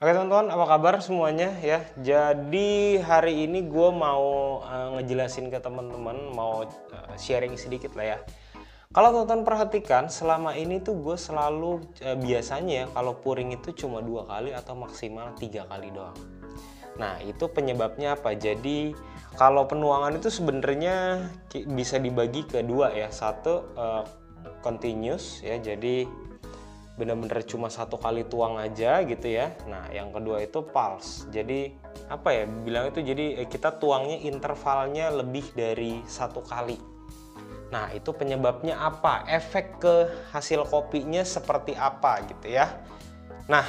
Oke teman-teman, apa kabar semuanya ya? Jadi hari ini gue mau ngejelasin ke teman-teman, mau sharing sedikit lah ya. Kalau teman-teman perhatikan, selama ini tuh gue selalu biasanya ya kalau pouring itu cuma 2 kali atau maksimal 3 kali doang. Nah itu penyebabnya apa? Jadi kalau penuangan itu sebenarnya bisa dibagi ke dua ya. Satu continuous ya, jadi bener-bener cuma 1 kali tuang aja gitu ya. Nah yang kedua itu pulse, jadi apa ya bilang itu, jadi kita tuangnya intervalnya lebih dari 1 kali. Nah itu penyebabnya apa, efek ke hasil kopinya seperti apa gitu ya. Nah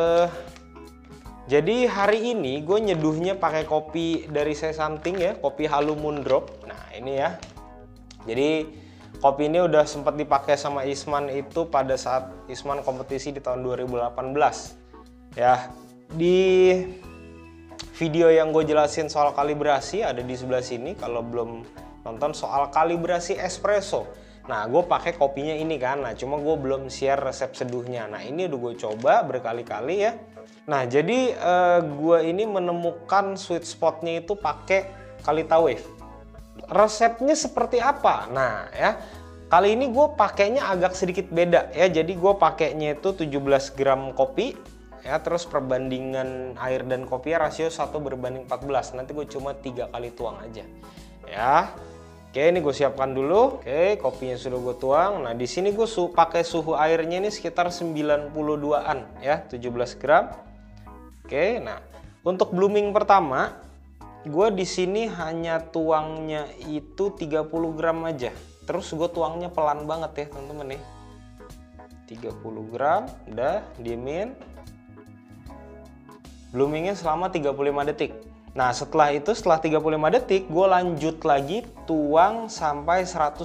jadi hari ini gue nyeduhnya pakai kopi dari Say Something ya, kopi Halu Moondrop. Nah ini ya, jadi kopi ini udah sempat dipakai sama Isman itu pada saat Isman kompetisi di tahun 2018 ya. Di video yang gue jelasin soal kalibrasi ada di sebelah sini, kalau belum nonton soal kalibrasi espresso. Nah gue pakai kopinya ini kan, nah cuma gue belum share resep seduhnya. Nah ini udah gue coba berkali-kali ya. Nah jadi gue ini menemukan sweet spotnya itu pakai Kalita Wave. Resepnya seperti apa? Nah ya, kali ini gue pakainya agak sedikit beda ya. Jadi gue pakainya itu 17 gram kopi ya, terus perbandingan air dan kopi rasio 1:14. Nanti gue cuma 3 kali tuang aja ya. Oke, ini gue siapkan dulu. Oke, kopinya sudah gue tuang. Nah di sini gue pakai suhu airnya ini sekitar 92-an ya, 17 gram. Oke, nah untuk blooming pertama gue di sini hanya tuangnya itu 30 gram aja. Terus gue tuangnya pelan banget ya teman-teman nih. 30 gram, udah diemin. Bloomingnya selama 35 detik. Nah setelah itu, setelah 35 detik gue lanjut lagi tuang sampai 180.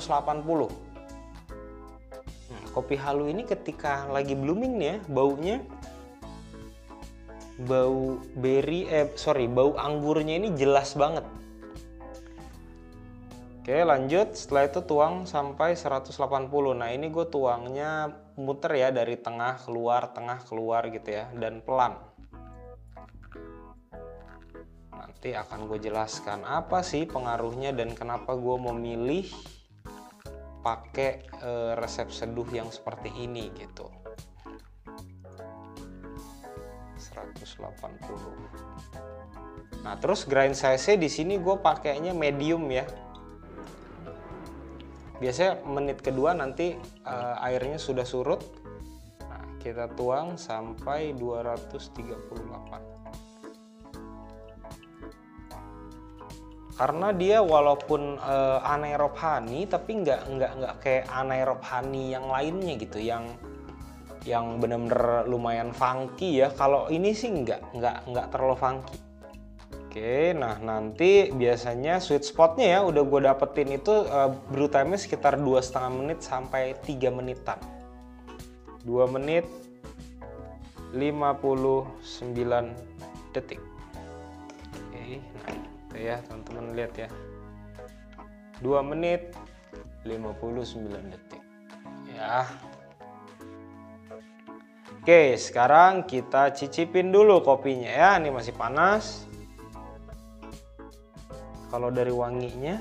Kopi Halu ini ketika lagi blooming nih ya, baunya bau bau anggurnya ini jelas banget. Oke lanjut, setelah itu tuang sampai 180. Nah ini gue tuangnya muter ya, dari tengah keluar gitu ya, dan pelan. Nanti akan gue jelaskan apa sih pengaruhnya dan kenapa gue memilih pakai resep seduh yang seperti ini gitu. 180. Nah, terus grind size-nya di sini gue pakainya medium ya. Biasanya menit kedua nanti airnya sudah surut. Nah, kita tuang sampai 238. Karena dia walaupun anaerob honey, tapi nggak kayak anaerob honey yang lainnya gitu, yang bener-bener lumayan funky ya. Kalau ini sih nggak terlalu funky. Oke, nah nanti biasanya sweet spotnya ya udah gue dapetin itu brew time-nya sekitar 2,5 menit sampai 3 menitan. 2 menit 59 detik. Oke, nah itu ya teman-teman lihat ya, 2 menit 59 detik ya. Oke, sekarang kita cicipin dulu kopinya ya. Ini masih panas. Kalau dari wanginya,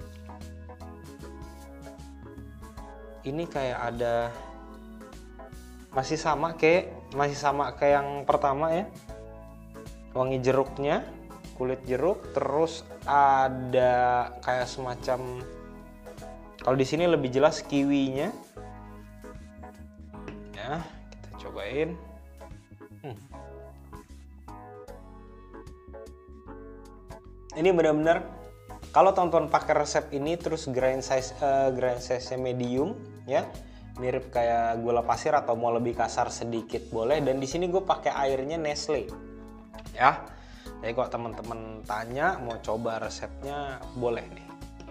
ini kayak ada masih sama kayak yang pertama ya. Wangi jeruknya, kulit jeruk, terus ada kayak semacam, kalau di sini lebih jelas kiwinya. Ya. Cobain. Ini benar-benar kalau teman-teman pakai resep ini terus grind size-nya medium ya, mirip kayak gula pasir atau mau lebih kasar sedikit boleh. Dan di sini gue pakai airnya Nestle ya. Jadi kalau teman-teman tanya mau coba resepnya boleh nih.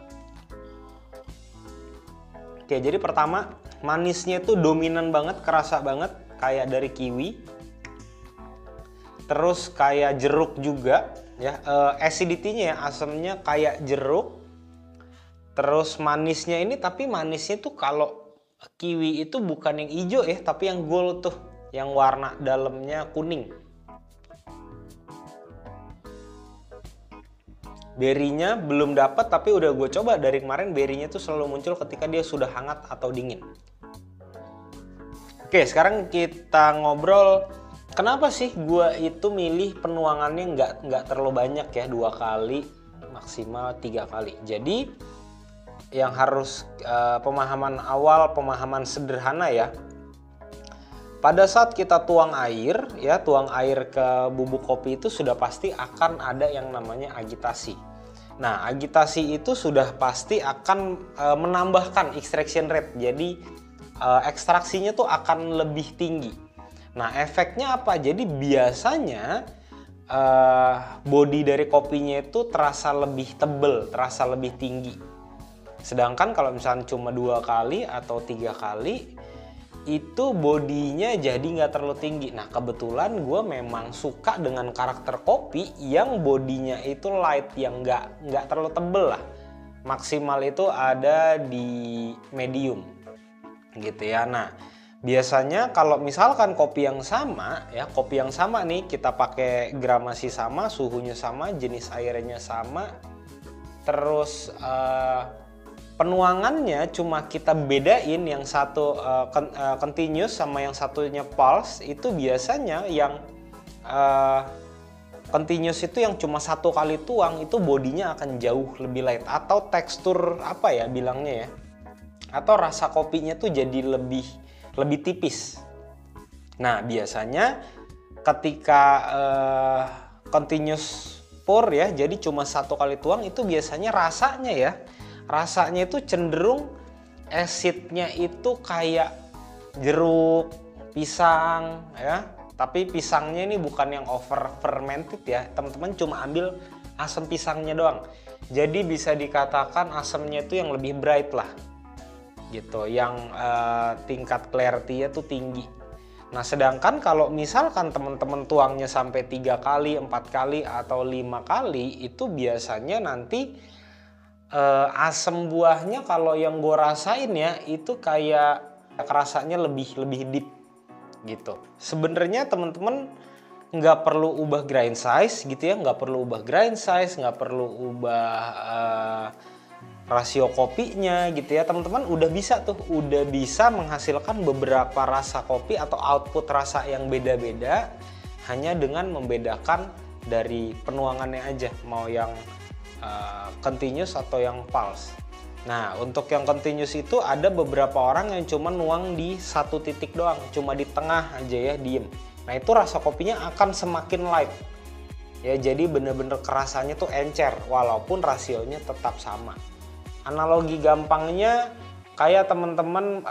Oke, jadi pertama manisnya itu dominan banget, kerasa banget kayak dari kiwi. Terus kayak jeruk juga ya, acidity-nya ya, asamnya kayak jeruk. Terus manisnya ini, tapi manisnya tuh kalau kiwi itu bukan yang hijau ya, tapi yang gold tuh, yang warna dalamnya kuning. Berry-nya belum dapat, tapi udah gue coba dari kemarin, berry-nya tuh selalu muncul ketika dia sudah hangat atau dingin. Oke, sekarang kita ngobrol kenapa sih gue itu milih penuangannya nggak terlalu banyak ya, 2 kali maksimal 3 kali. Jadi yang harus pemahaman awal, pemahaman sederhana ya. Pada saat kita tuang air ya, tuang air ke bubuk kopi itu sudah pasti akan ada yang namanya agitasi. Nah, agitasi itu sudah pasti akan menambahkan extraction rate. Jadi ekstraksinya tuh akan lebih tinggi. Nah, efeknya apa? Jadi biasanya body dari kopinya itu terasa lebih tebel, terasa lebih tinggi. Sedangkan kalau misalnya cuma 2 kali atau 3 kali, itu bodinya jadi nggak terlalu tinggi. Nah, kebetulan gue memang suka dengan karakter kopi yang bodinya itu light, yang nggak terlalu tebel lah. Maksimal itu ada di medium gitu ya. Nah, biasanya kalau misalkan kopi yang sama ya, kopi yang sama nih, kita pakai gramasi sama, suhunya sama, jenis airnya sama, terus penuangannya cuma kita bedain, yang satu continuous sama yang satunya pulse. Itu biasanya yang continuous itu yang cuma 1 kali tuang itu bodinya akan jauh lebih light, atau tekstur apa ya bilangnya ya, atau rasa kopinya tuh jadi lebih tipis. Nah, biasanya ketika continuous pour ya, jadi cuma 1 kali tuang, itu biasanya rasanya itu cenderung acidnya itu kayak jeruk, pisang ya. Tapi pisangnya ini bukan yang over fermented ya, teman-teman, cuma ambil asam pisangnya doang. Jadi bisa dikatakan asamnya itu yang lebih bright lah gitu, yang tingkat clarity-nya tuh tinggi. Nah, sedangkan kalau misalkan teman-teman tuangnya sampai 3 kali, 4 kali, atau 5 kali, itu biasanya nanti asam buahnya kalau yang gue rasain ya, itu kayak rasanya lebih deep gitu. Sebenarnya teman-teman nggak perlu ubah grind size gitu ya, nggak perlu ubah grind size, nggak perlu ubah rasio kopinya gitu ya. Teman-teman udah bisa menghasilkan beberapa rasa kopi atau output rasa yang beda-beda hanya dengan membedakan dari penuangannya aja, mau yang continuous atau yang pulse. Nah, untuk yang continuous itu ada beberapa orang yang cuma nuang di 1 titik doang, cuma di tengah aja ya, diem. Nah, itu rasa kopinya akan semakin light ya, jadi bener-bener kerasanya tuh encer walaupun rasionya tetap sama. Analogi gampangnya kayak teman-teman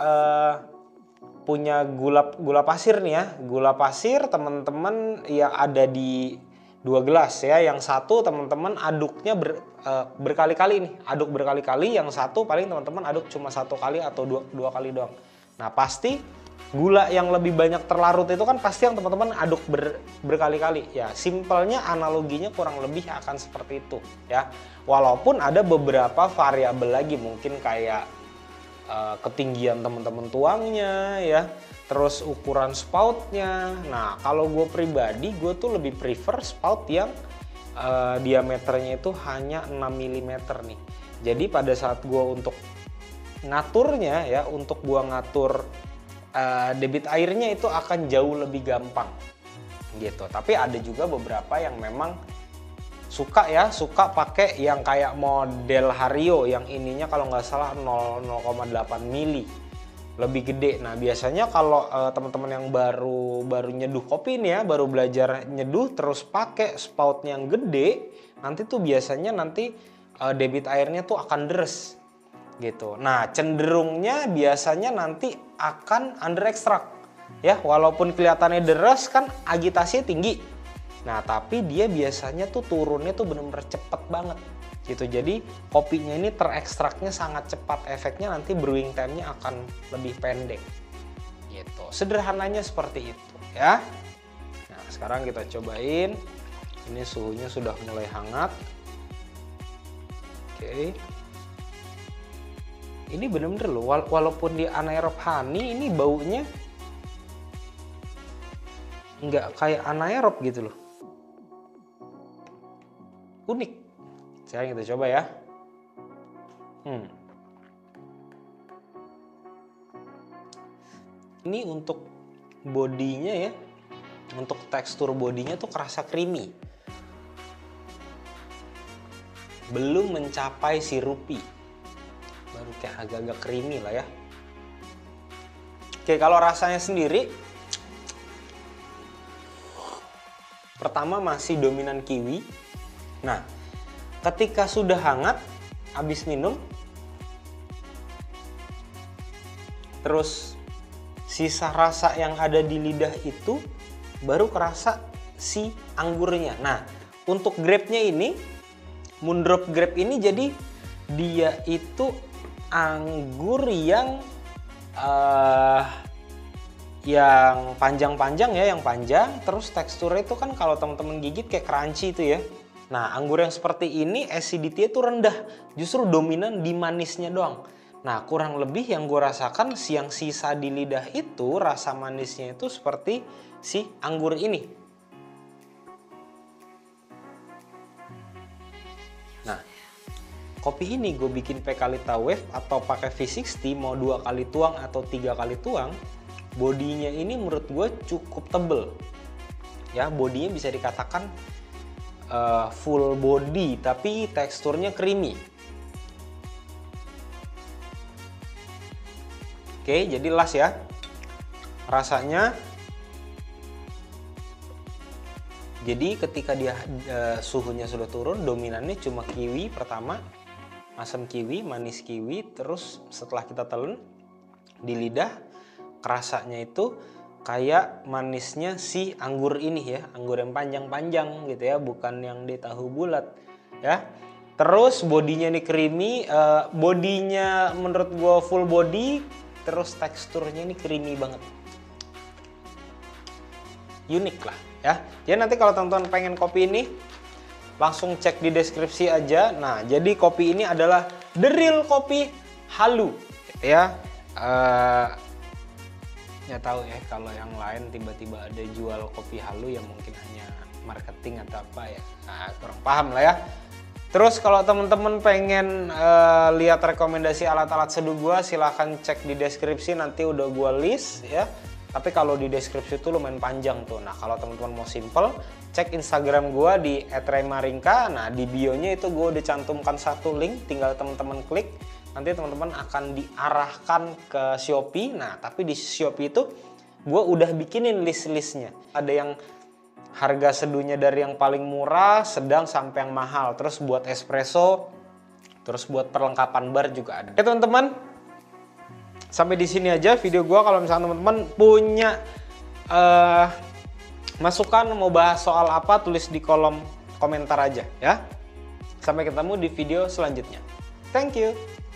punya gula pasir nih ya, gula pasir teman-teman ya ada di 2 gelas ya, yang satu teman-teman aduknya berkali-kali nih, aduk berkali-kali, yang satu paling teman-teman aduk cuma 1 kali atau dua kali doang. Nah, pasti gula yang lebih banyak terlarut itu kan pasti yang teman-teman aduk berkali-kali ya. Simpelnya analoginya kurang lebih akan seperti itu ya, walaupun ada beberapa variabel lagi, mungkin kayak ketinggian teman-teman tuangnya ya, terus ukuran spoutnya. Nah, kalau gue pribadi, gue tuh lebih prefer spout yang diameternya itu hanya 6 mm nih. Jadi pada saat gue untuk ngaturnya ya, untuk gue ngatur debit airnya itu akan jauh lebih gampang gitu. Tapi ada juga beberapa yang memang suka pakai yang kayak model Hario yang ininya kalau nggak salah 0,8 mili, lebih gede. Nah, biasanya kalau teman-teman yang baru nyeduh kopi nih ya, baru belajar nyeduh terus pakai spoutnya yang gede, nanti tuh biasanya debit airnya tuh akan deres gitu. Nah, cenderungnya biasanya nanti akan under extract ya, walaupun kelihatannya deres kan agitasinya tinggi. Nah, tapi dia biasanya tuh turunnya tuh bener-bener cepet banget gitu. Jadi kopinya ini terekstraknya sangat cepat, efeknya nanti brewing time-nya akan lebih pendek gitu. Sederhananya seperti itu ya. Nah, sekarang kita cobain. Ini suhunya sudah mulai hangat. Oke. Ini bener-bener loh, walaupun di anaerob honey ini baunya nggak kayak anaerob gitu loh. Unik. Sekarang kita coba ya. Ini untuk bodinya ya, untuk tekstur bodinya tuh kerasa creamy. Belum mencapai sirupy, baru kayak agak-agak creamy lah ya. Oke, kalau rasanya sendiri, pertama masih dominan kiwi. Nah, ketika sudah hangat, habis minum, terus sisa rasa yang ada di lidah itu baru kerasa si anggurnya. Nah, untuk grape-nya ini, Moondrop grape ini, jadi dia itu anggur yang panjang-panjang ya, yang panjang. Terus teksturnya itu kan kalau teman-teman gigit kayak crunchy itu ya. Nah, anggur yang seperti ini acidity-nya itu rendah, justru dominan di manisnya doang. Nah, kurang lebih yang gue rasakan yang sisa di lidah itu rasa manisnya itu seperti si anggur ini. Nah, kopi ini gue bikin Pekalita Wave atau pakai V60, mau 2 kali tuang atau 3 kali tuang, bodinya ini menurut gue cukup tebel. Ya, bodinya bisa dikatakan full body tapi teksturnya creamy. Oke, jadi las ya. Rasanya, jadi ketika dia suhunya sudah turun, dominannya cuma kiwi pertama, asam kiwi, manis kiwi. Terus setelah kita telan di lidah, kerasanya itu kayak manisnya si anggur ini ya, anggur yang panjang-panjang gitu ya, bukan yang di tahu bulat ya. Terus bodinya ini creamy, bodinya menurut gue full body, terus teksturnya ini creamy banget, unik lah ya. Jadi nanti kalau teman-teman pengen kopi ini, langsung cek di deskripsi aja. Nah, jadi kopi ini adalah The Real Kopi Halu ya. Nggak tahu ya kalau yang lain tiba-tiba ada jual kopi halu yang mungkin hanya marketing atau apa ya, nah, kurang paham lah ya. Terus kalau teman-teman pengen lihat rekomendasi alat-alat seduh gua, silahkan cek di deskripsi, nanti udah gua list ya. Tapi kalau di deskripsi itu lumayan panjang tuh. Nah, kalau teman-teman mau simple, cek Instagram gua di @remaringka. Nah, di bio-nya itu gua udah cantumkan satu link, tinggal teman-teman klik. Nanti teman-teman akan diarahkan ke Shopee. Nah, tapi di Shopee itu gue udah bikinin list-listnya. Ada yang harga seduhnya dari yang paling murah, sedang sampai yang mahal. Terus buat espresso, terus buat perlengkapan bar juga ada. Oke teman-teman, sampai di sini aja video gue. Kalau misalnya teman-teman punya masukan, mau bahas soal apa, tulis di kolom komentar aja ya. Sampai ketemu di video selanjutnya. Thank you.